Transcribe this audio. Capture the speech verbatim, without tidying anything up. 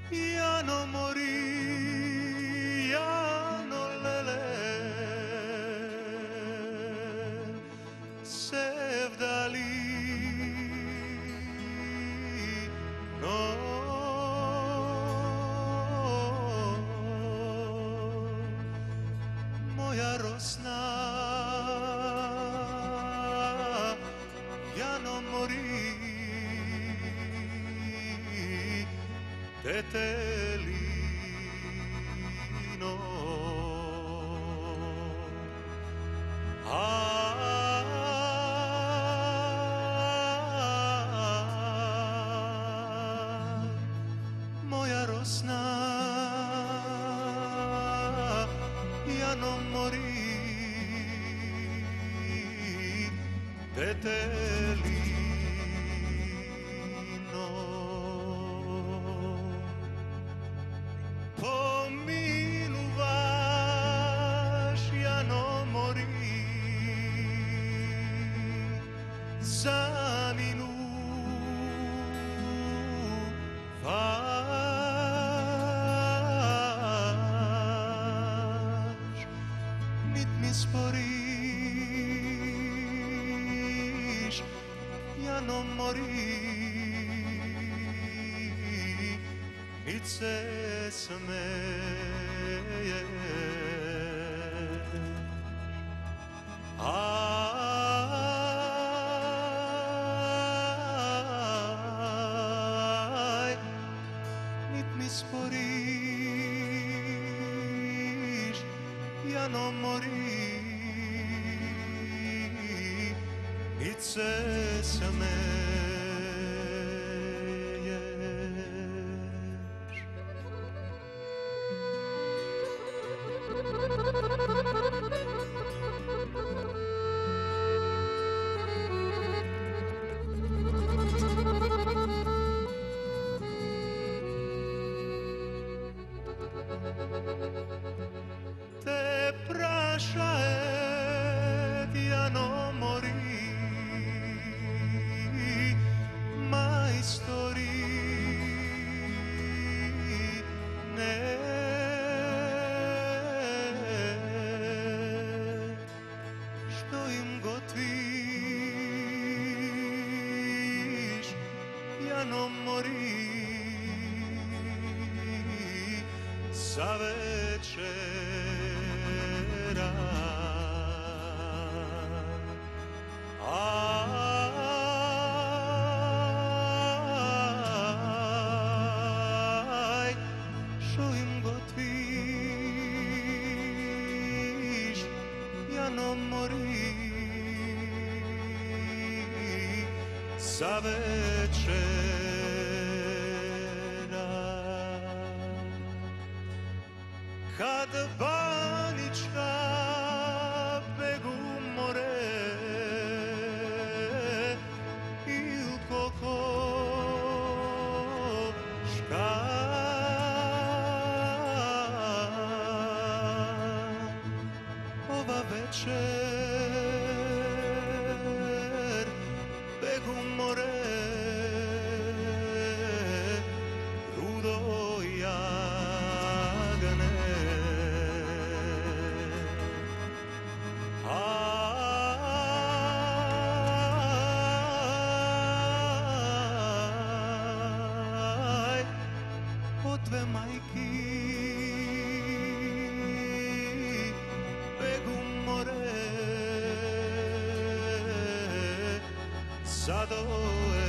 Jano mori, Jano lele, sevdali, no. Moja rosna, Jano mori, Tetelino. Ah, moja rosna, Jano mori, Tetelino. Pomiluvaš, Jano mori, zaminuvaš, nit mi sporiš, Jano mori, nit se smeješ. Aj, nit mi sporiš, Jano mori, nit se smeješ. Te prašaet, Jano mori, majstori, ne. Što im gotviš, Jano mori, za večera. Aj, što im gotviš, Jano mori, za večera. Kad Banička begu more il kokoška, ova večer begu more rudo jagne. Aj, od dve majki begu more, za doje